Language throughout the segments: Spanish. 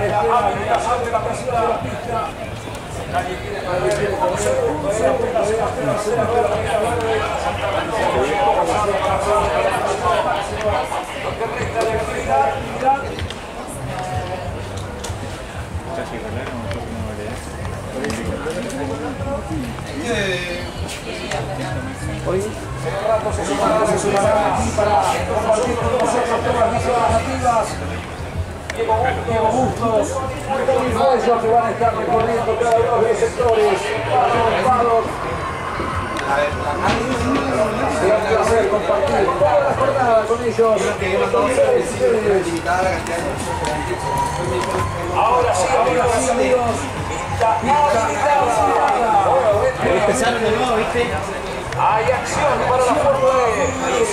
la habilitación de la pista. Nadie quiere perder un segundo. Se apenas se va a hacer la nueva regla verde. Lo que resta de actividad. Hoy en rato se sumará aquí para compartir con nosotros todas las visiones nativas. Diego Bustos, ellos que van a estar recorriendo cada uno de los sectores. Será un placer compartir toda la jornada con ellos. Ahora sí, amigos. Empezaron de nuevo, ¿viste? Hay acción para la Fórmula E.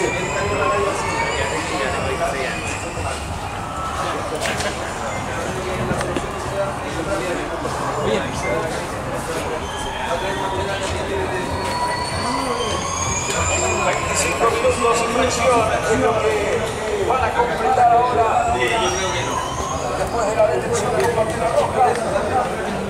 Minutos de fricción es lo que van a completar ahora después de la detención de la bandera roja.